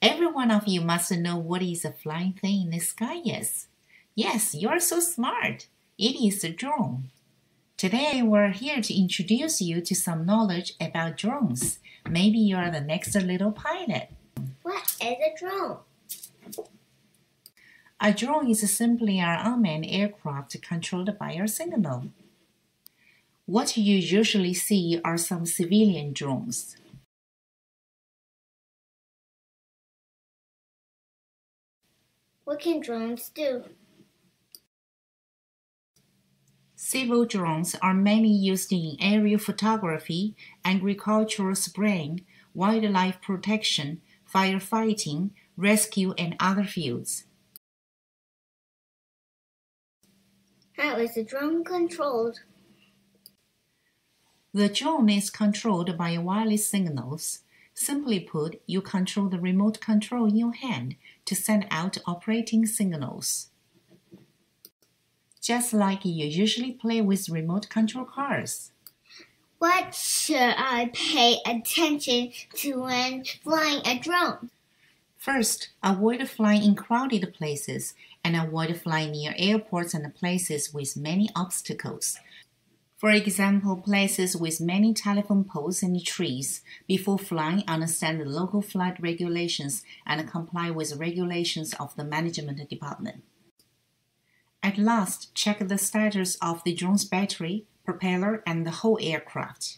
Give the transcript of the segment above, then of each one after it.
Every one of you must know what is a flying thing in the sky is. Yes, you're so smart. It is a drone. Today we're here to introduce you to some knowledge about drones. Maybe you're the next little pilot. What is a drone? A drone is simply an unmanned aircraft controlled by a signal. What you usually see are some civilian drones. What can drones do? Civil drones are mainly used in aerial photography, agricultural spraying, wildlife protection, firefighting, rescue, and other fields. How is the drone controlled? The drone is controlled by wireless signals. Simply put, you control the remote control in your hand to send out operating signals. Just like you usually play with remote control cars. What should I pay attention to when flying a drone? First, avoid flying in crowded places and avoid flying near airports and places with many obstacles. For example, places with many telephone poles and trees. Before flying, understand the local flight regulations and comply with regulations of the management department. At last, check the status of the drone's battery, propeller, and the whole aircraft.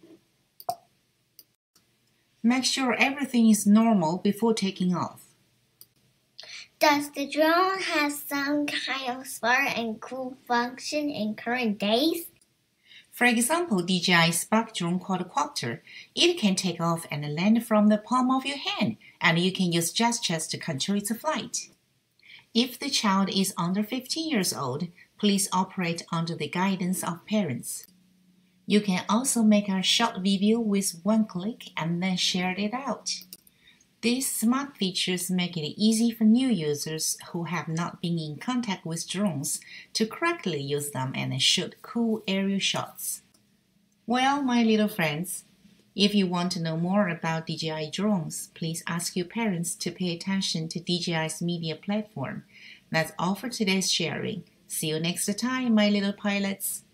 Make sure everything is normal before taking off. Does the drone have some kind of smart and cool function in current days? For example, DJI Spark drone quadcopter. It can take off and land from the palm of your hand, and you can use gestures to control its flight. If the child is under 15 years old, please operate under the guidance of parents. You can also make a short video with one click and then share it out. These smart features make it easy for new users who have not been in contact with drones to correctly use them and shoot cool aerial shots. Well, my little friends, if you want to know more about DJI drones, please ask your parents to pay attention to DJI's media platform. That's all for today's sharing. See you next time, my little pilots.